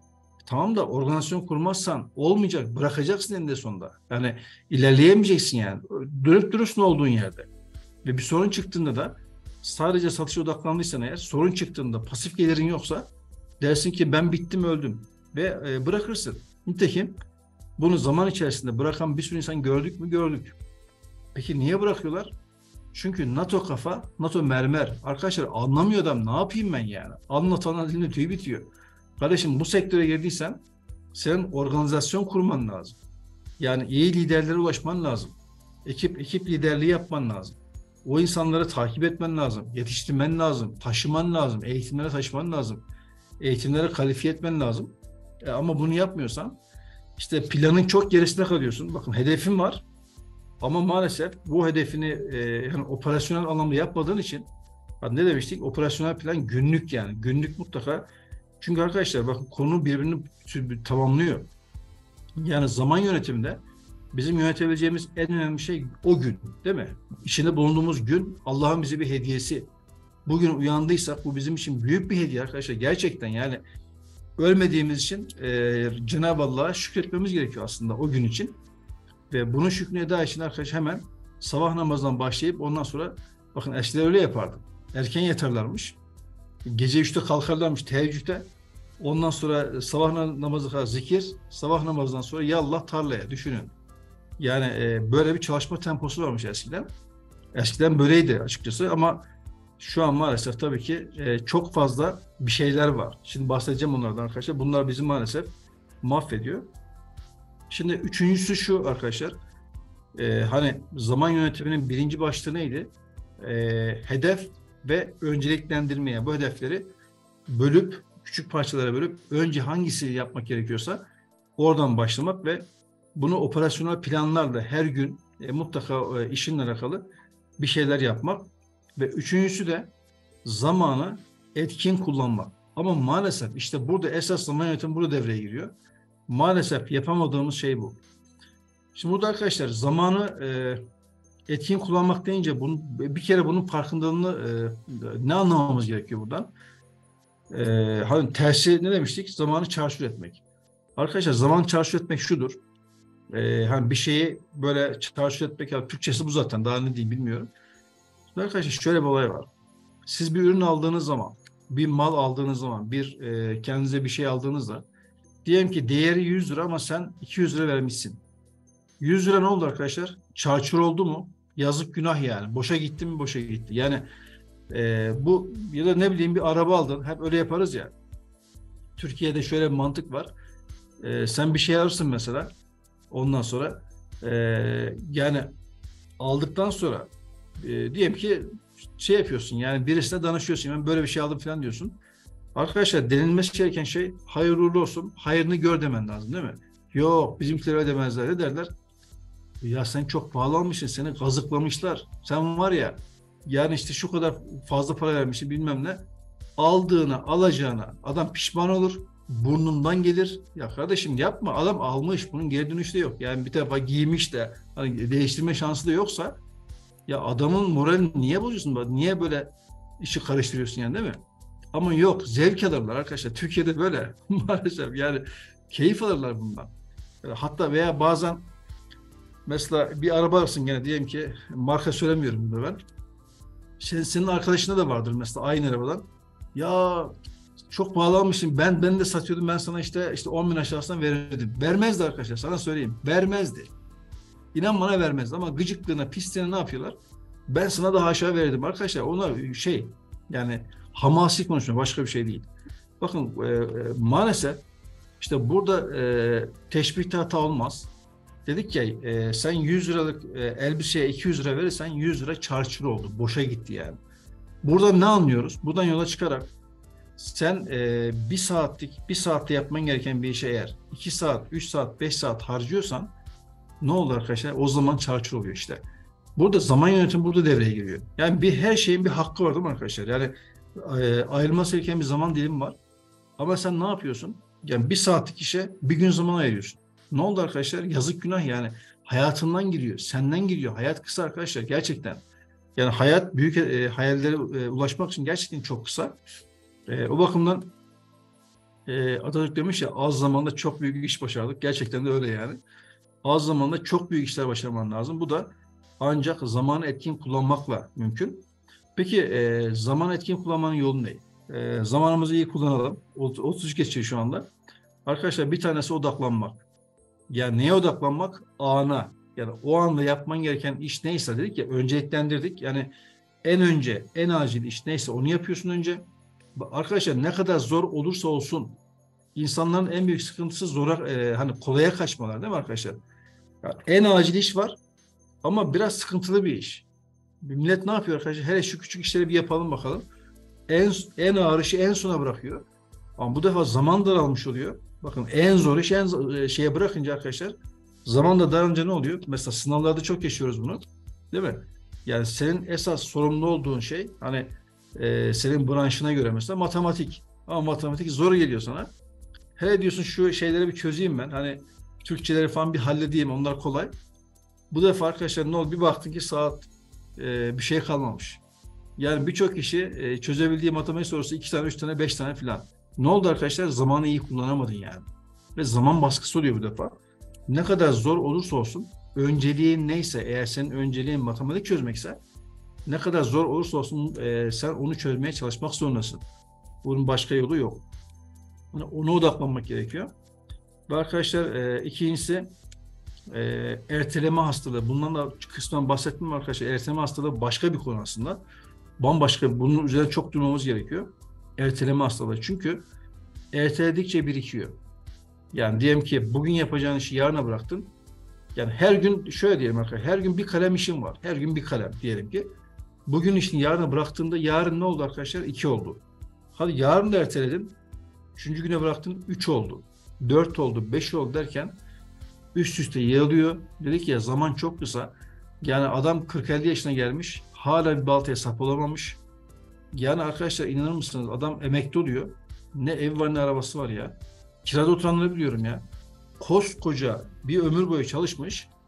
Tamam da organizasyon kurmazsan olmayacak. Bırakacaksın eninde sonunda. Yani ilerleyemeyeceksin yani. Dönüp durursun olduğun yerde. Ve bir sorun çıktığında da sadece satışa odaklandıysan eğer sorun çıktığında pasif gelirin yoksa dersin ki ben bittim öldüm ve bırakırsın. Nitekim bunu zaman içerisinde bırakan bir sürü insan gördük mü? Gördük. Peki niye bırakıyorlar? Çünkü NATO kafa, NATO mermer. Arkadaşlar anlamıyor adam. Ne yapayım ben yani? Anlatan dilinde tüy bitiyor. Kardeşim bu sektöre girdiysen senin organizasyon kurman lazım. Yani iyi liderlere ulaşman lazım. Ekip liderliği yapman lazım. O insanları takip etmen lazım. Yetiştirmen lazım. Taşıman lazım. Eğitimlere taşıman lazım. Eğitimlere kalifiye etmen lazım. Ama bunu yapmıyorsan işte planın çok gerisinde kalıyorsun. Bakın hedefin var. Ama maalesef bu hedefini yani operasyonel anlamda yapmadığın için hani ne demiştik? Operasyonel plan günlük yani. Günlük mutlaka. Çünkü arkadaşlar bakın konu birbirini tamamlıyor. Yani zaman yönetiminde bizim yönetebileceğimiz en önemli şey o gün, değil mi? İçinde bulunduğumuz gün Allah'ın bize bir hediyesi. Bugün uyandıysak bu bizim için büyük bir hediye arkadaşlar. Gerçekten yani ölmediğimiz için Cenab-ı Allah'a şükretmemiz gerekiyor aslında o gün için. Ve bunun şükrünü eda için arkadaş hemen sabah namazından başlayıp ondan sonra bakın eskiden öyle yapardı. Erken yatarlarmış. Gece 3'te kalkarlarmış teheccüde. Ondan sonra sabah namazı kadar zikir, sabah namazından sonra yallah tarlaya düşünün. Yani böyle bir çalışma temposu varmış eskiden. Eskiden böyleydi açıkçası ama şu an maalesef tabii ki çok fazla bir şeyler var. Şimdi bahsedeceğim onlardan arkadaşlar. Bunlar bizi maalesef mahvediyor. Şimdi üçüncüsü şu arkadaşlar. Hani zaman yönetiminin birinci başlığı neydi? Hedef ve önceliklendirmeye bu hedefleri bölüp küçük parçalara bölüp önce hangisi yapmak gerekiyorsa oradan başlamak ve bunu operasyonel planlarla her gün mutlaka işinle alakalı bir şeyler yapmak ve üçüncüsü de zamanı etkin kullanmak. Ama maalesef işte burada esas zaman yönetimi burada devreye giriyor. Maalesef yapamadığımız şey bu. Şimdi burada arkadaşlar zamanı etkin kullanmak deyince bir kere bunun farkındalığını ne anlamamız gerekiyor buradan? Hani tersi ne demiştik? Zamanı çarçur etmek. Arkadaşlar zaman çarçur etmek şudur. Hani bir şeyi böyle çarçur etmek, ya Türkçesi bu zaten, daha ne diyeyim bilmiyorum. Şimdi arkadaşlar şöyle bir olay var. Siz bir ürün aldığınız zaman, bir mal aldığınız zaman, kendinize bir şey aldığınızda, diyelim ki değeri 100 lira ama sen 200 lira vermişsin. 100 lira ne oldu arkadaşlar? Çarçur oldu mu? Yazık, günah yani. Boşa gitti mi? Boşa gitti. Yani bu, ya da ne bileyim, bir araba aldın. Hep öyle yaparız ya. Türkiye'de şöyle bir mantık var. Sen bir şey alırsın mesela. Ondan sonra yani aldıktan sonra diyelim ki şey yapıyorsun, yani birisine danışıyorsun. Ben böyle bir şey aldım falan diyorsun. Arkadaşlar, denilmesi gereken şey hayırlı uğurlu olsun, hayrını gör demen lazım, değil mi? Yok, bizimkiler öyle demezler. Ne derler? Ya sen çok pahalı almışsın, seni kazıklamışlar. Sen var ya, yani işte şu kadar fazla para vermişsin bilmem ne. Aldığına, alacağına adam pişman olur. Burnundan gelir. Ya kardeşim yapma. Adam almış. Bunun geri dönüşü de yok. Yani bir defa giymiş de hani değiştirme şansı da yoksa, ya adamın moralini niye bozuyorsun? Niye böyle işi karıştırıyorsun yani, değil mi? Ama yok, zevk alırlar arkadaşlar. Türkiye'de böyle maalesef, yani keyif alırlar bundan. Hatta veya bazen mesela bir araba alırsın, gene diyelim ki marka söylemiyorum bunu ben. Senin arkadaşında da vardır mesela aynı arabadan. Ya çok pahalı almışsın. Ben de satıyordum. Ben sana işte 10 bin aşağısından verirdim. Vermezdi arkadaşlar. Sana söyleyeyim. Vermezdi. İnan bana, vermezdi. Ama gıcıklığına, pisliğine ne yapıyorlar? Ben sana daha aşağı verirdim. Arkadaşlar ona yani hamasi konuşuyor. Başka bir şey değil. Bakın maalesef işte burada teşbihte hata olmaz. Dedik ya, sen 100 liralık elbiseye 200 lira verirsen 100 lira çarçur oldu. Boşa gitti yani. Buradan ne anlıyoruz? Buradan yola çıkarak sen bir saatte yapman gereken bir işe eğer 2 saat, 3 saat, 5 saat harcıyorsan ne olur arkadaşlar? O zaman çarçur oluyor işte. Burada zaman yönetimi burada devreye giriyor. Yani her şeyin bir hakkı var, değil mi arkadaşlar? Yani ayrılması gereken bir zaman dilimi var. Ama sen ne yapıyorsun? Yani bir saatlik işe bir gün zaman ayırıyorsun. Ne oldu arkadaşlar? Yazık, günah yani. Hayatından giriyor, senden giriyor. Hayat kısa arkadaşlar, gerçekten. Yani hayat büyük hayallere ulaşmak için gerçekten çok kısa. O bakımdan Atatürk demiş ya, az zamanda çok büyük iş başardık. Gerçekten de öyle yani. Az zamanda çok büyük işler başarman lazım. Bu da ancak zamanı etkin kullanmakla mümkün. Peki zaman etkin kullanmanın yolu ne? Zamanımızı iyi kullanalım. 33 geçiyor şu anda. Arkadaşlar, bir tanesi odaklanmak. Yani neye odaklanmak? Ana. Yani o anda yapman gereken iş neyse, dedik ya, önceliklendirdik. Yani en önce, en acil iş neyse onu yapıyorsun önce. Arkadaşlar, ne kadar zor olursa olsun, insanların en büyük sıkıntısı hani kolaya kaçmalar, değil mi arkadaşlar? Yani en acil iş var ama biraz sıkıntılı bir iş. Millet ne yapıyor arkadaşlar? Hele şu küçük işleri bir yapalım bakalım. En ağır işi en sona bırakıyor. Ama bu defa zaman daralmış oluyor. Bakın, en zor iş şeye bırakınca arkadaşlar, zaman da daralınca ne oluyor? Mesela sınavlarda çok yaşıyoruz bunu. Değil mi? Yani senin esas sorumlu olduğun şey, hani senin branşına göre mesela matematik. Ama matematik zor geliyor sana. Hele diyorsun şu şeyleri bir çözeyim ben. Hani Türkçeleri falan bir halledeyim, onlar kolay. Bu defa arkadaşlar ne oldu? Bir baktın ki saat bir şey kalmamış. Yani birçok kişi çözebildiği matematik sorusu 2 tane, 3 tane, 5 tane filan. Ne oldu arkadaşlar? Zamanı iyi kullanamadın yani. Ve zaman baskısı oluyor bu defa. Ne kadar zor olursa olsun, önceliğin neyse, eğer senin önceliğin matematik çözmekse, ne kadar zor olursa olsun sen onu çözmeye çalışmak zorundasın. Bunun başka yolu yok. Ona odaklanmak gerekiyor. Ve arkadaşlar ikincisi erteleme hastalığı. Bundan da kısmen bahsettim arkadaşlar. Erteleme hastalığı başka bir konu aslında. Bambaşka, bunun üzerine çok durmamız gerekiyor. Erteleme hastalığı. Çünkü erteledikçe birikiyor. Yani diyelim ki bugün yapacağın işi yarına bıraktın. Yani her gün şöyle diyelim arkadaşlar. Her gün bir kalem işin var. Her gün bir kalem diyelim ki. Bugün işini yarına bıraktığında yarın ne oldu arkadaşlar? 2 oldu. Hadi yarın da erteledin. Üçüncü güne bıraktın, 3 oldu. 4 oldu, 5 oldu derken üst üste yığılıyor. Dedik ya, zaman çok kısa. Yani adam 40-50 yaşına gelmiş. Hala bir baltaya sap olamamış. Yani arkadaşlar, inanır mısınız? Adam emekli oluyor. Ne ev var ne arabası var ya. Kirada oturanları biliyorum ya. Koskoca bir ömür boyu çalışmış.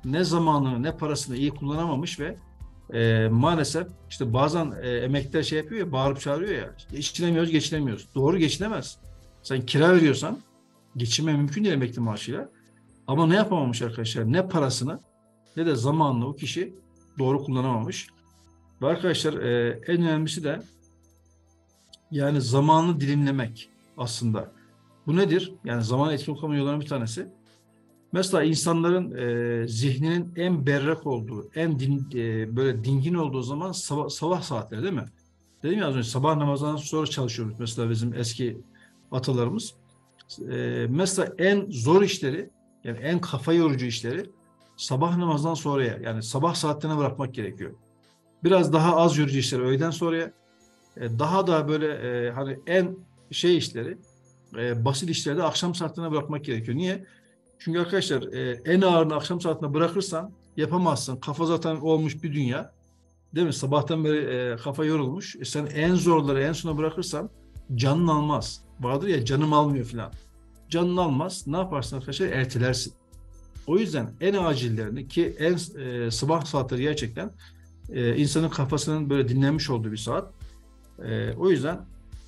ne zamanını ne parasını iyi kullanamamış ve maalesef işte bazen emekliler şey yapıyor ya, bağırıp çağırıyor ya, geçinemiyoruz geçinemiyoruz. Doğru, geçinemez. Sen kira veriyorsan geçinme mümkün değil emekli maaşıyla. Ama ne yapamamış arkadaşlar? Ne parasını ne de zamanını o kişi doğru kullanamamış. Ve arkadaşlar en önemlisi de yani zamanı dilimlemek aslında. Bu nedir? Yani zaman etkin kullanma yollarının bir tanesi. Mesela insanların zihninin en berrak olduğu, böyle dingin olduğu zaman sabah saatleri değil mi? Dedim ya az önce, sabah namazından sonra çalışıyoruz mesela bizim eski atalarımız. Mesela en zor işleri, yani en kafa yorucu işleri sabah namazdan sonraya, yani sabah saatlerine bırakmak gerekiyor. Biraz daha az yorucu işleri öğleden sonraya, daha da böyle hani en şey işleri, basit işleri de akşam saatlerine bırakmak gerekiyor. Niye? Çünkü arkadaşlar en ağırını akşam saatine bırakırsan yapamazsın. Kafa zaten olmuş bir dünya. Değil mi? Sabahtan beri kafa yorulmuş. Sen en zorları en sona bırakırsan canın almaz. Vardır ya, canım almıyor falan. Canın almaz. Ne yaparsın arkadaşlar? Ertelersin. O yüzden en acillerini, ki en sabah saatleri gerçekten insanın kafasının böyle dinlenmiş olduğu bir saat. O yüzden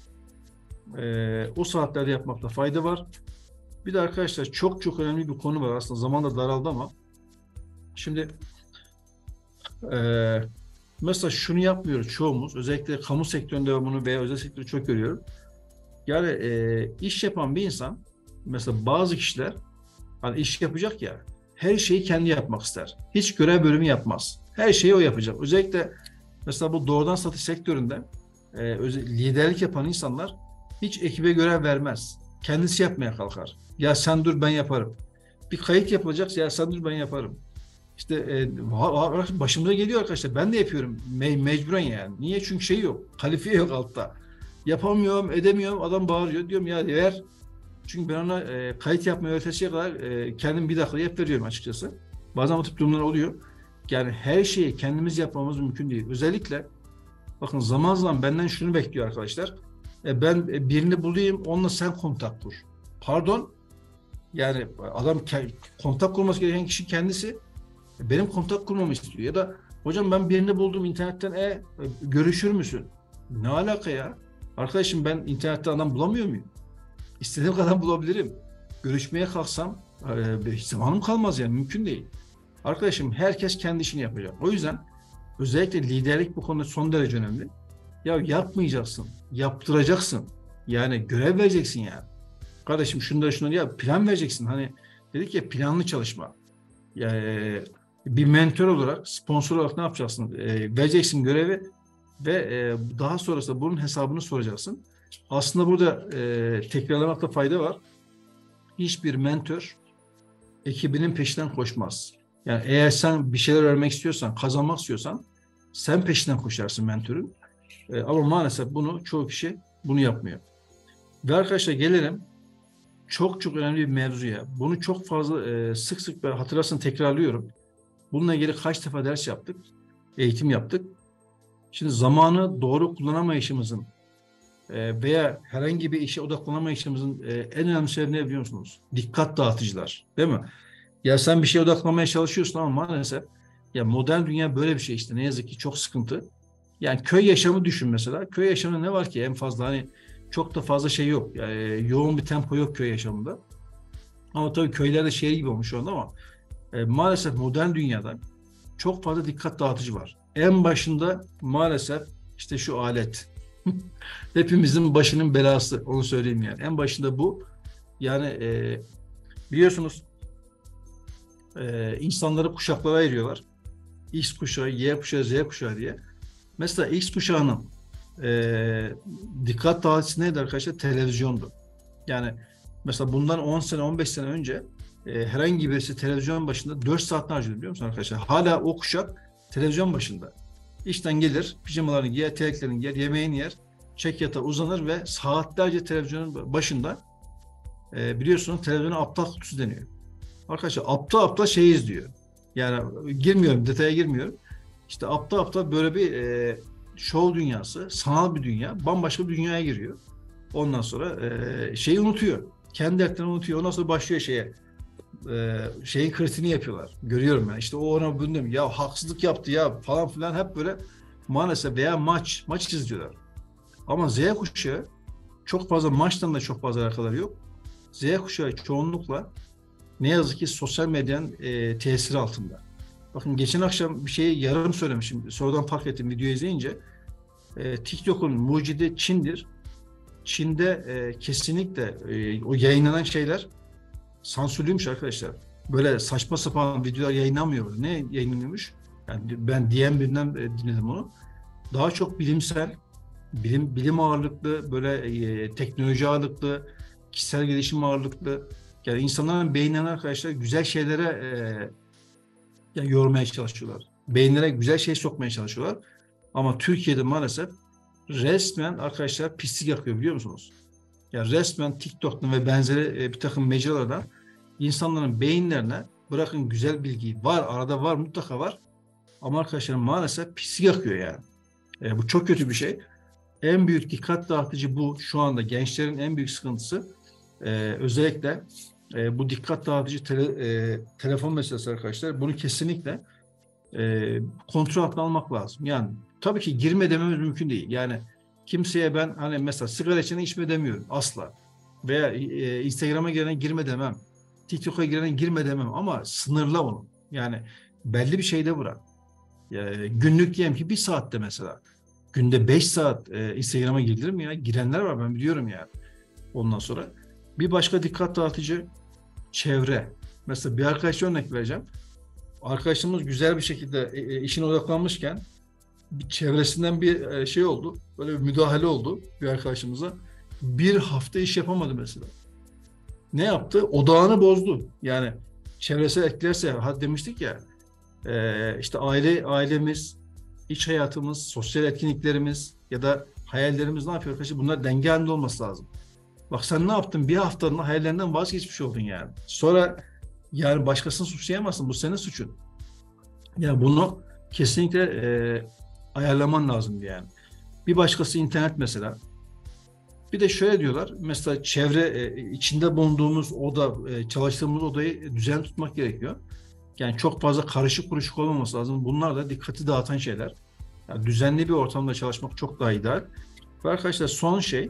o saatlerde yapmakta fayda var. Bir de arkadaşlar çok çok önemli bir konu var. Aslında zaman da daraldı ama şimdi e, mesela şunu yapmıyoruz çoğumuz. Özellikle kamu sektöründe bunu veya özel sektörde çok görüyorum. Yani iş yapan bir insan, mesela bazı kişiler hani iş yapacak ya, her şeyi kendi yapmak ister. Hiç görev bölümü yapmaz. Her şeyi o yapacak. Özellikle mesela bu doğrudan satış sektöründe liderlik yapan insanlar hiç ekibe görev vermez. Kendisi yapmaya kalkar. Ya sen dur ben yaparım. Bir kayıt yapılacak, ya sen dur ben yaparım. İşte başımıza geliyor arkadaşlar. Ben de yapıyorum mecburen yani. Niye? Çünkü şey yok. Kalifiye yok altta. Yapamıyorum, edemiyorum. Adam bağırıyor. Diyorum ya ver. Çünkü ben ona kayıt yapmayı öğretesiye kadar kendim bir dakika yap veriyorum açıkçası. Bazen bu tip durumlar oluyor. Yani her şeyi kendimiz yapmamız mümkün değil. Özellikle bakın zaman zaman benden şunu bekliyor arkadaşlar. Ben birini bulayım, onunla sen kontak kur. Pardon, yani adam kontak kurması gereken kişi kendisi benim kontak kurmamı istiyor. Ya da hocam ben birini buldum internetten, görüşür müsün? Ne alaka ya? Arkadaşım ben internette adam bulamıyor muyum? İstediğim kadar bulabilirim. Görüşmeye kalksam hiç zamanım kalmaz yani, mümkün değil. Arkadaşım herkes kendi işini yapacak. O yüzden özellikle liderlik bu konuda son derece önemli. Ya yapmayacaksın, yaptıracaksın. Yani görev vereceksin yani. Kardeşim şunları ya plan vereceksin. Hani dedik ya, planlı çalışma. Yani bir mentor olarak, sponsor olarak ne yapacaksın? Vereceksin görevi ve daha sonrasında bunun hesabını soracaksın. Aslında burada tekrarlamakta fayda var. Hiçbir mentor ekibinin peşinden koşmaz. Yani eğer sen bir şeyler öğrenmek istiyorsan, kazanmak istiyorsan sen peşinden koşarsın mentorun. Ama maalesef bunu çoğu kişi bunu yapmıyor. Ve arkadaşlar gelelim çok çok önemli bir mevzuya. Bunu çok fazla sık sık ben hatırlarsan tekrarlıyorum. Bununla ilgili kaç defa ders yaptık, eğitim yaptık. Şimdi zamanı doğru kullanamayışımızın veya herhangi bir işe odaklanamayışımızın en önemli sebebi ne biliyor musunuz? Dikkat dağıtıcılar, değil mi? Ya sen bir şeye odaklanmaya çalışıyorsun ama maalesef ya modern dünya böyle bir şey işte. Ne yazık ki çok sıkıntı. Yani köy yaşamı düşün mesela. Köy yaşamında ne var ki en fazla, hani çok da fazla şey yok. Yani yoğun bir tempo yok köy yaşamında. Ama tabii köylerde şehir gibi olmuş şu anda ama maalesef modern dünyada çok fazla dikkat dağıtıcı var. En başında maalesef işte şu alet. Hepimizin başının belası, onu söyleyeyim yani. En başında bu. Yani biliyorsunuz insanları kuşaklara ayırıyorlar. X kuşağı, Y kuşağı, Z kuşağı diye. Mesela X kuşağının dikkat dağıtıcısı neydi arkadaşlar? Televizyondu. Yani mesela bundan 10 sene, 15 sene önce herhangi birisi televizyon başında 4 saat harcıyordu biliyor musun arkadaşlar? Hala o kuşak televizyon başında. İşten gelir, pijamalarını giyer, terliklerini giyer, yemeğini yer, çek yatağa uzanır ve saatlerce televizyonun başında biliyorsunuz televizyona aptal kutusu deniyor. Arkadaşlar aptal aptal şey izliyor. Yani girmiyorum, detaya girmiyorum. İşte aptal aptal böyle bir şov dünyası, sanal bir dünya, bambaşka bir dünyaya giriyor. Ondan sonra şeyi unutuyor. Kendi dertlerini unutuyor. Ondan sonra başlıyor şeye. şeyin kritiğini yapıyorlar. Görüyorum ben. İşte o ona bunu diyor. Ya haksızlık yaptı ya falan filan, hep böyle maalesef, veya maç izliyorlar. Ama Z kuşağı çok fazla maçtan da çok fazla alakaları yok. Z kuşağı çoğunlukla ne yazık ki sosyal medyanın tesiri altında. Bakın geçen akşam bir şeyi yarım söylemişim. Sonradan fark ettim videoyu izleyince. TikTok'un mucidi Çin'dir. Çin'de kesinlikle o yayınlanan şeyler sansürlüymüş arkadaşlar. Böyle saçma sapan videolar yayınlanmıyor. Ne yayınlanıyormuş? Yani ben diyen birinden dinledim onu. Daha çok bilimsel, bilim ağırlıklı, böyle teknoloji ağırlıklı, kişisel gelişim ağırlıklı. Yani insanların beynine arkadaşlar güzel şeylere yani yormaya çalışıyorlar. Beyinlere güzel şey sokmaya çalışıyorlar. Ama Türkiye'de maalesef resmen arkadaşlar pislik yakıyor, biliyor musunuz? Yani resmen TikTok'tan ve benzeri bir takım mecralardan insanların beyinlerine, bırakın güzel bilgiyi, var arada var, mutlaka var. Ama arkadaşlar maalesef pislik yakıyor yani. Bu çok kötü bir şey. En büyük dikkat dağıtıcı bu, şu anda gençlerin en büyük sıkıntısı. Özellikle bu dikkat dağıtıcı telefon meselesi arkadaşlar. Bunu kesinlikle kontrol altına almak lazım. Yani tabii ki girme dememiz mümkün değil. Yani kimseye ben hani mesela sigara içene içme demiyorum asla. Veya Instagram'a girene girme demem. TikTok'a girene girme demem, ama sınırla onu. Yani belli bir şeyde bırak. Günlük diyelim ki 1 saatte mesela. Günde 5 saat Instagram'a girilir mi ya? Girenler var, ben biliyorum yani. Ondan sonra bir başka dikkat dağıtıcı çevre. Mesela bir arkadaşa örnek vereceğim. Arkadaşımız güzel bir şekilde işine odaklanmışken bir çevresinden bir şey oldu. Böyle bir müdahale oldu bir arkadaşımıza. 1 hafta iş yapamadı mesela. Ne yaptı? Odağını bozdu. Yani çevresel etkilerse, hadi demiştik ya, işte ailemiz, iç hayatımız, sosyal etkinliklerimiz ya da hayallerimiz ne yapıyor arkadaşlar? Bunlar denge halinde olması lazım. Bak sen ne yaptın? 1 haftanın hayallerinden vazgeçmiş oldun yani. Sonra yani başkasını suçlayamazsın. Bu senin suçun. Yani bunu kesinlikle ayarlaman lazım yani. Bir başkası internet mesela. Bir de şöyle diyorlar. Mesela çevre, içinde bulunduğumuz oda, çalıştığımız odayı düzen tutmak gerekiyor. Yani çok fazla karışık kuruşuk olmaması lazım. Bunlar da dikkati dağıtan şeyler. Yani düzenli bir ortamda çalışmak çok daha ideal. Ve arkadaşlar son şey,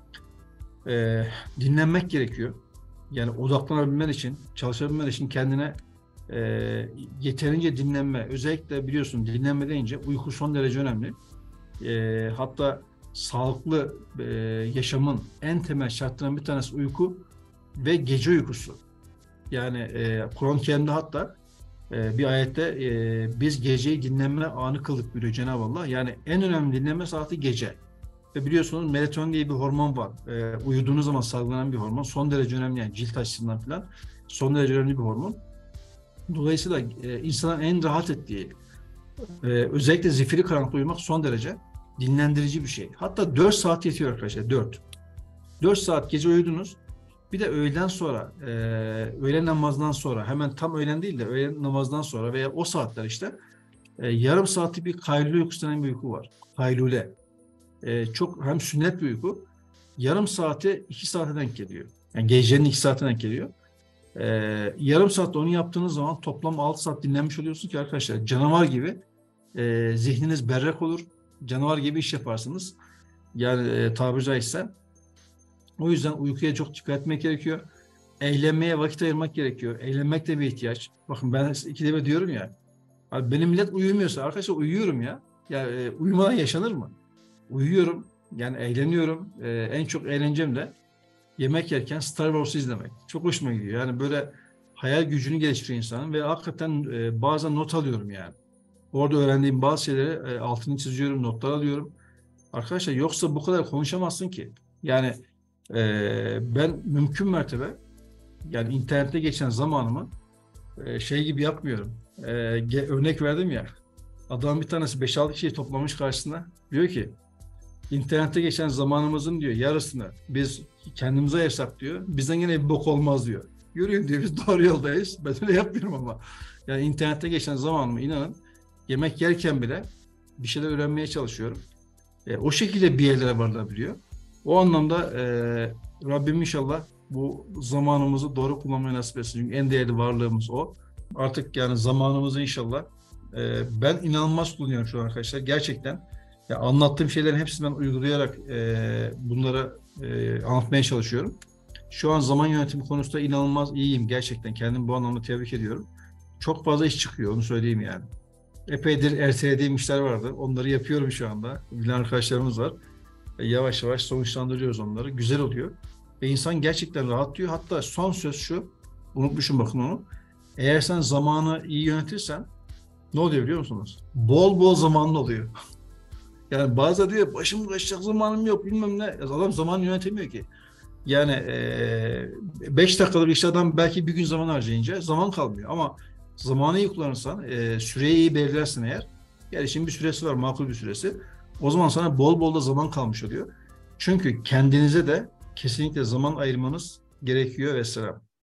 dinlenmek gerekiyor. Yani odaklanabilmen için, çalışabilmen için kendine e, yeterince dinlenme. Özellikle biliyorsun, dinlenme deyince uyku son derece önemli. Hatta sağlıklı yaşamın en temel şartlarından bir tanesi uyku ve gece uykusu. Yani Kur'an-ı Kerim'de hatta bir ayette biz geceyi dinlenme anı kıldık buyuruyor Cenab-ı Allah. Yani en önemli dinlenme saati gece. Ve biliyorsunuz melatonin diye bir hormon var. Uyuduğunuz zaman salgılanan bir hormon. Son derece önemli, yani cilt açısından falan. Son derece önemli bir hormon. Dolayısıyla insanın en rahat ettiği, özellikle zifiri karanlıkta uyumak son derece dinlendirici bir şey. Hatta 4 saat yetiyor arkadaşlar, 4. 4 saat gece uyudunuz. Bir de öğleden sonra, öğlen namazından sonra, hemen tam öğlen değil de öğlen namazdan sonra veya o saatler işte yarım saatlik bir kaylule uykusu denen bir uyku var. Kaylule. Çok hem sünnet bir uyku. Yarım saate 2 saate denk geliyor. Yani gecenin 2 saatine denk geliyor. Yarım saatte onu yaptığınız zaman toplam 6 saat dinlenmiş oluyorsunuz ki arkadaşlar, canavar gibi zihniniz berrak olur. Canavar gibi iş yaparsınız. Yani tabiri caizse. O yüzden uykuya çok dikkat etmek gerekiyor. Eğlenmeye vakit ayırmak gerekiyor. Eğlenmek de bir ihtiyaç. Bakın ben ikide bir diyorum ya. Abi benim millet uyumuyorsa arkadaşlar, uyuyorum ya. Ya uyumadan yaşanır mı? Uyuyorum. Yani eğleniyorum. En çok eğlencem de yemek yerken Star Wars izlemek. Çok hoşuma gidiyor. Yani böyle hayal gücünü geliştiriyor insanın ve hakikaten bazen not alıyorum yani. Orada öğrendiğim bazı şeyleri altını çiziyorum, notlar alıyorum. Arkadaşlar yoksa bu kadar konuşamazsın ki. Yani ben mümkün mertebe, yani internette geçen zamanımı şey gibi yapmıyorum. Örnek verdim ya. Adam bir tanesi 5-6 kişiyi toplamış karşısına. Diyor ki internette geçen zamanımızın diyor yarısını biz kendimize ayırsak diyor. Bizden yine bir bok olmaz diyor. Görüyorum diyor, biz doğru yoldayız. Ben öyle yapmıyorum ama. Yani internette geçen zamanımı, inanın, yemek yerken bile bir şeyler öğrenmeye çalışıyorum. O şekilde bir yerlere varılabiliyor. O anlamda Rabbim inşallah bu zamanımızı doğru kullanmayı nasip etsin. Çünkü en değerli varlığımız o. Artık yani zamanımızı inşallah ben inanılmaz kullanıyorum şu an arkadaşlar. Gerçekten ya anlattığım şeylerin hepsini ben uygulayarak bunları anlatmaya çalışıyorum. Şu an zaman yönetimi konusunda inanılmaz iyiyim gerçekten. Kendimi bu anlamda tebrik ediyorum. Çok fazla iş çıkıyor, onu söyleyeyim yani. Epeydir ertelediğim işler vardı. Onları yapıyorum şu anda. Bilen arkadaşlarımız var. Yavaş yavaş sonuçlandırıyoruz onları. Güzel oluyor. Ve insan gerçekten rahatlıyor. Hatta son söz şu. Unutmuşum bakın onu. Eğer sen zamanı iyi yönetirsen ne oluyor biliyor musunuz? Bol bol zamanın oluyor. Yani bazıları diyor başım kaçacak zamanım yok bilmem ne. Adam zaman yönetemiyor ki. Yani 5 dakikalık işte adam belki bir gün zaman harcayınca zaman kalmıyor. Ama zamanı iyi kullanırsan, süreyi iyi belirlersin eğer. Yani işin bir süresi var, makul bir süresi. O zaman sana bol bol da zaman kalmış oluyor. Çünkü kendinize de kesinlikle zaman ayırmanız gerekiyor ve selam.